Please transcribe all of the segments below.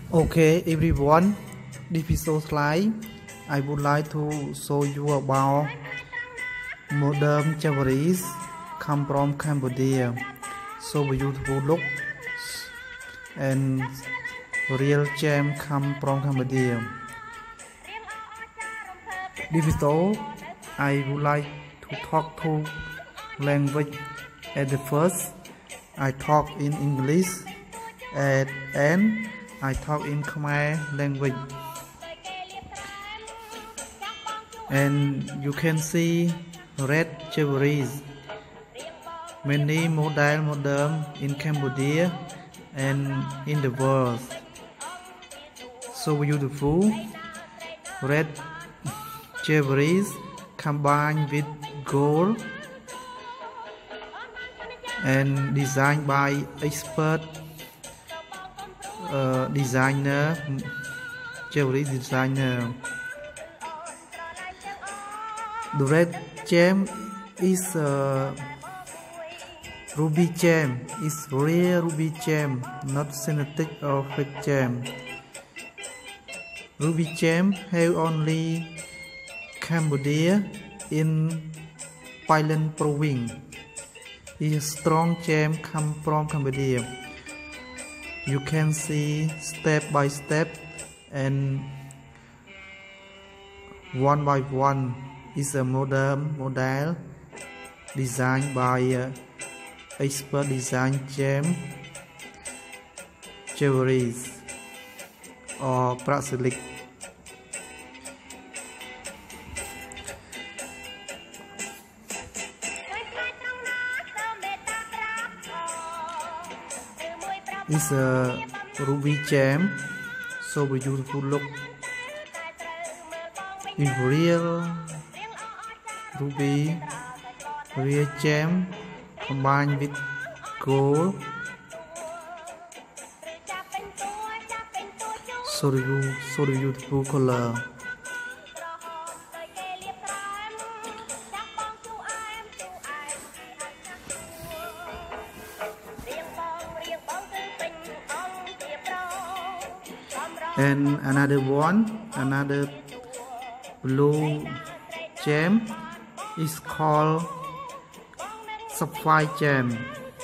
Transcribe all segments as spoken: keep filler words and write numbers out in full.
Okay, everyone, this episode slide, I would like to show you about modern jewelries come from Cambodia. So beautiful look and real gem come from Cambodia. This episode, I would like to talk to language. At the first, I talk in English. At end, I talk in Khmer language. And you can see red jewelries. Many model modern in Cambodia and in the world. So beautiful. Red jewelries combined with gold and designed by expert uh, designer, jewelry designer. The red gem is a ruby gem. It's rare ruby gem, not synthetic or fake gem. Ruby gem have only Cambodia in Pailan province. It's a strong gem come from Cambodia. You can see step by step and one by one is a modern model designed by uh, expert design gem jewelries or bracelet. It's a ruby gem, so beautiful look. In real ruby, real gem combined with gold. So beautiful, so beautiful color. And another one, another blue gem is called sapphire gem.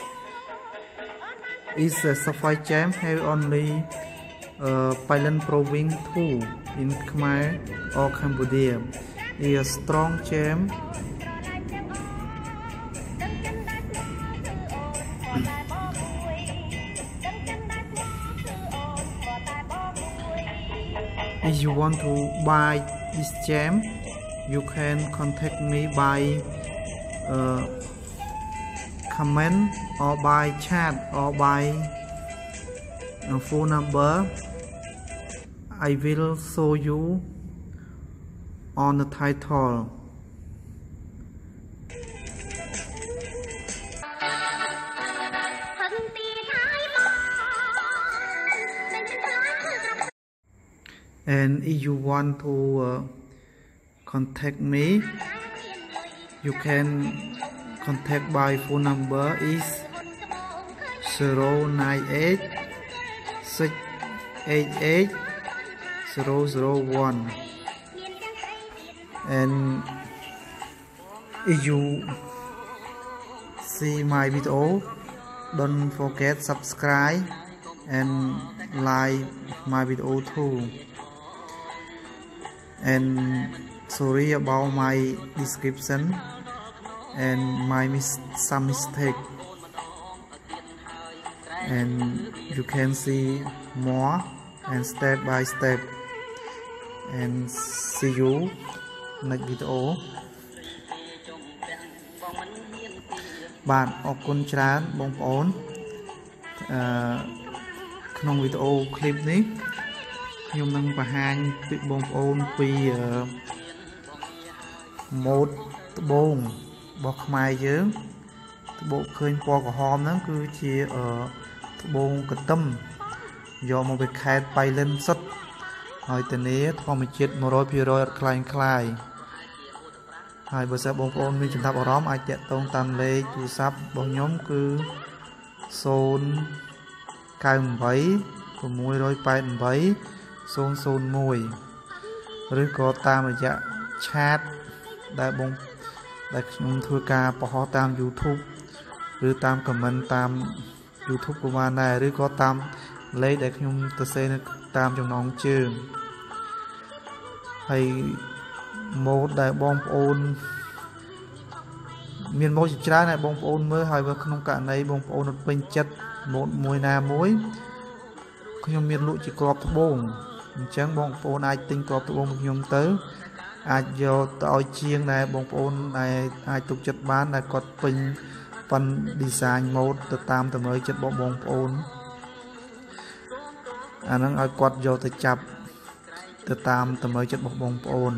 It's a sapphire gem have only uh, Pailan province too in Khmer or Cambodia. It's a strong gem. If you want to buy this gem, you can contact me by uh, comment or by chat or by uh, phone number. I will show you on the title. And if you want to uh, contact me, you can contact by phone number is zero nine eight six eight eight zero zero one. And if you see my video, don't forget subscribe and like my video too. And sorry about my description and my mis some mistake. And you can see more and step by step. And see you next video. បាទអរគុណច្រើនបងប្អូនអឺក្នុងវីដេអូឃ្លីបនេះខ្ញុំនឹងបង្ហាញពីបងប្អូនពីម៉ូដត្បូងរបស់ខ្មែរយើងត្បូងឃើញពណ៌ក្រហមហ្នឹងគឺជាត្បូងកន្ទឹមយកមកពីខេត្តបៃលិនសុទ្ធហើយធានាធម្មជាតិ một trăm phần trăm អត់ខ្លាំងខ្លាយហើយបើសិនបងប្អូនមានចំណាប់អារម្មណ៍អាចតាក់ទងតាមលេខទូរស័ព្ទរបស់ខ្ញុំគឺ ศูนย์ เก้า แปดមួយរយแปดสิบแปด ศูนย์ ศูนย์ หนึ่ง ឬក៏តាមរយៈ chat ដែលបងដែលខ្ញុំធ្វើការបង្ហោះតាម YouTube ឬតាម comment តាម YouTube ក៏បានដែរឬក៏តាមលេខដែលខ្ញុំទៅសេនៅតាមចំណងជើងហើយ mode ដែលបងប្អូនមាន mode ជាច្រើនដែលបងប្អូនមើលហើយបើក្នុងករណីបងប្អូនពេញចិត្ត mode មួយណាមួយខ្ញុំមានលក់ជាក្របត្បូងអញ្ចឹងបងប្អូនអាចទិញក្របត្បូងខ្ញុំទៅអាចយកទៅឲ្យជាងដែលបងប្អូនដែលអាចទុកចិត្តបានដែលគាត់ពេញប៉ុន design mode ទៅតាមតម្រូវចិត្តរបស់បងប្អូនអាហ្នឹងឲ្យគាត់យកទៅចាប់ទៅតាមតម្រូវចិត្តរបស់បងប្អូន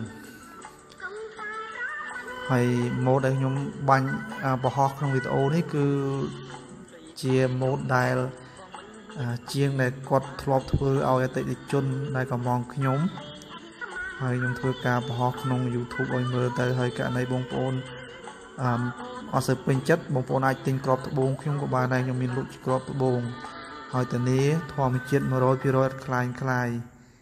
ហើយ mode ដែលខ្ញុំបាញ់បង្ហោះក្នុងវីដេអូនេះគឺជា mode ដែលជាងដែលគាត់ធ្លាប់ធ្វើឲ្យអតិថិជនដែលកំងខ្ញុំហើយខ្ញុំធ្វើការបង្ហោះក្នុង YouTube ឲ្យមើលទៅហើយករណីបងប្អូនអឺអត់សូវពេញចិត្តបងប្អូនអាចទិញក្របត្បូងខ្ញុំក៏បានដែរខ្ញុំមានលក់ជាក្របត្បូងហើយតានីធម្មជាតិ một trăm phần trăm អត់ខ្លាញ់ខ្លាយ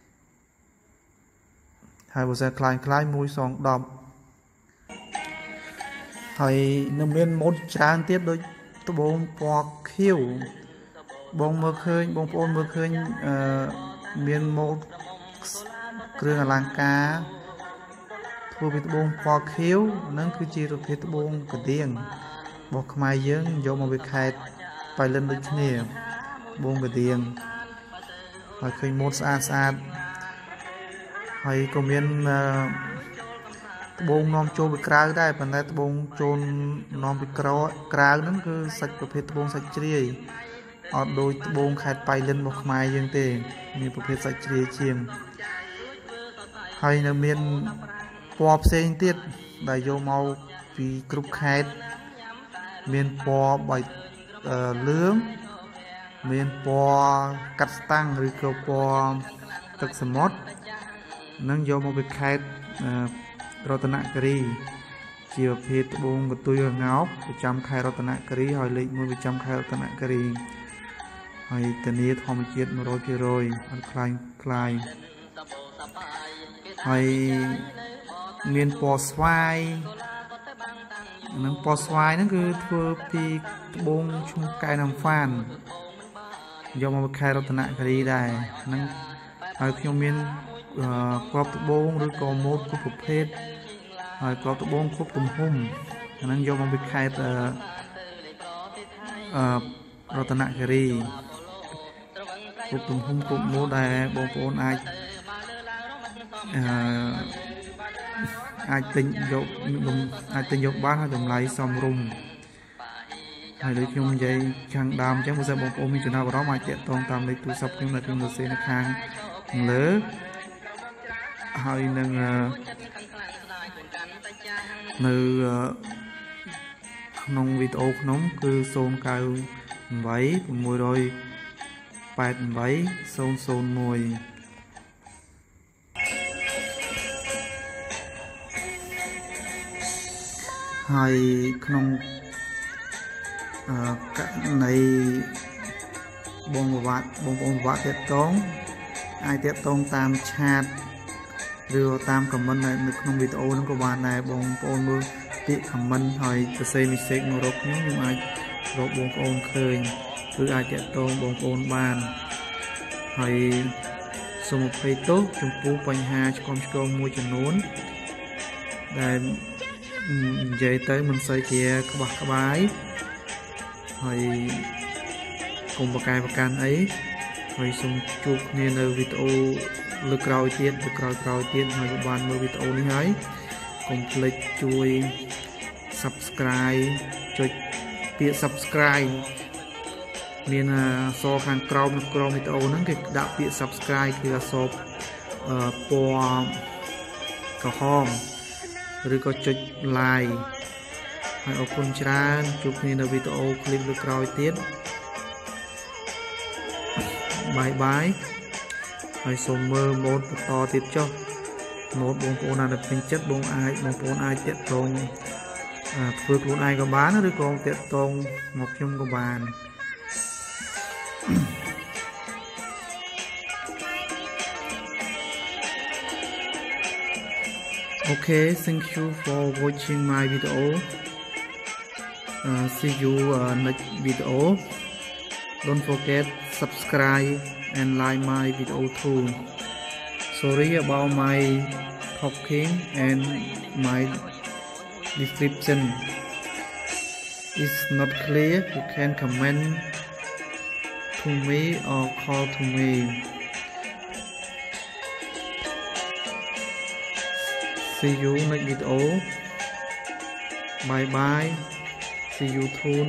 ហើយបើសិនខ្លាញ់ខ្លាយមួយសងដប់ហើយនៅមានម៉ូតច្រើនទៀតដូចត្បូងពណ៌ខៀវបងមើលឃើញបងប្អូនមើលឃើញអឺមានម៉ូតគ្រឿងអលង្ការធ្វើពីត្បូងពណ៌ខៀវហ្នឹងគឺជាប្រភេទត្បូងកដៀងរបស់ខ្មែរយើងយកមកវាខេតបៃលិនដូចគ្នាត្បូងកដៀងហើយឃើញម៉ូតស្អាតស្អាតហើយក៏មានត្បូងនាំចូលពីក្រៅដែរប៉ុន្តែត្បូងចូលនាំពីក្រៅក្រៅហ្នឹងគឺសាច់ប្រភេទត្បូងសាច់ជ្រាយអត់ដូចត្បូងខេតបៃលិនរបស់ខ្មែរយើងទេមានប្រភេទសាច់ជ្រាយជាងហើយនៅមានពណ៌ផ្សេងទៀតដែលយកមកពីគ្រប់ខេត្តមានពណ៌បៃលឿងមានពណ៌កាត់ស្តាំងឬក៏ពណ៌ទឹកសមុទ្រនឹងយកមកពីខេត្តរតនគិរីជាប្រភេទត្បូងកន្ទុយងោកប្រចាំខេត្តរតនគិរីហើយលេខមួយប្រចាំខេត្តរតនគិរីហើយធានាធម្មជាតិ một trăm phần trăm អត់ខ្លាញ់ខ្លាយហើយមានពណ៌ស្វាយនឹងពណ៌ស្វាយហ្នឹងគឺធ្វើពីត្បូងឈ្មោះកែណាំហ្វានយកមកខេត្តរតនគិរីដែរហ្នឹងហើយខ្ញុំមានក្របត្បូងឬក៏ម៉ូតគ្រប់ប្រភេទហើយក្របត្បូងគ្រប់ទំហំហ្នឹងយកមកពីខេត្តអឺរតនគិរីគ្រប់ទំហំគ្រប់ម៉ូតដែលបងប្អូនអាចអឺអាចទិញយកអាចទិញយកបានហើយតម្លៃសមរម្យហើយដូចខ្ញុំនិយាយខាងដើមអញ្ចឹងបើសិនបងប្អូនមានចំណាប់អារម្មណ៍អាចតាក់ទងតាមលេខទូរស័ព្ទខ្ញុំដែលខ្ញុំសរសេរនៅខាងលើហើយនឹងនៅក្នុងវីដេអូក្នុងគឺ ศูนย์ เก้า แปด หก แปด แปด ศูนย์ ศูนย์ หนึ่งហើយក្នុងករណីបងប្រវត្តិបងប្អូនប្រវត្តិតាក់ទងអាចតាក់ទងតាមឆាតឬតាម comment នៅក្នុងវីដេអូហ្នឹងក៏បានដែរបងប្អូនមើលពាក្យ comment ហើយសរសេរ message មករកខ្ញុំខ្ញុំអាចរកបងប្អូនឃើញឬអាចតាក់ទងបងប្អូនបានហើយសូមអភ័យទោសចំពោះបញ្ហាឆ្កំឆ្គងមួយចំនួនដែលនិយាយទៅមិនសូវជាក្បោះក្បាយហើយកុំបកកែប្រកាន់អីហើយសូមជួបគ្នានៅវីដេអូលើក្រោយទៀតលើក្រោយក្រោយទៀតហើយបានមើលវីដេអូនេះហើយកុំភ្លេចជួយ subscribe ចុចពាក្យ subscribe មានអក្សរខាងក្រោមនៅក្រោមវីដេអូហ្នឹងគេដាក់ពាក្យ subscribe គឺអក្សរពណ៌ក្រហមឬក៏ចុច like ហើយអរគុណច្រើនជួបគ្នានៅវីដេអូឃ្លីបលើក្រោយទៀតបាយបាយហើយសូមមើលម៉ូតបន្តទៀតចុះម៉ូតបងប្អូនដែលពេញចិត្តបងអាចបងប្អូនអាចតាក់ទងធ្វើខ្លួនឯងក៏បានឬក៏តាក់ទងមកខ្ញុំក៏បាន Okay, thank you for watching my video. Uh, see you uh, next video. Don't forget subscribe and like my video too. Sorry about my talking and my description is not clear. You can comment to me or call to me. See you next video. Bye bye. See you soon.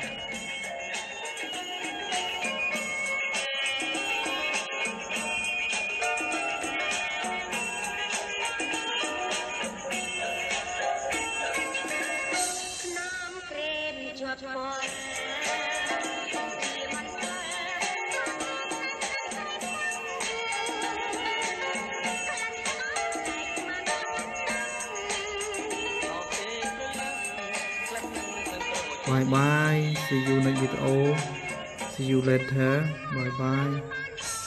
Bye bye. See you next video. See you later. Bye bye.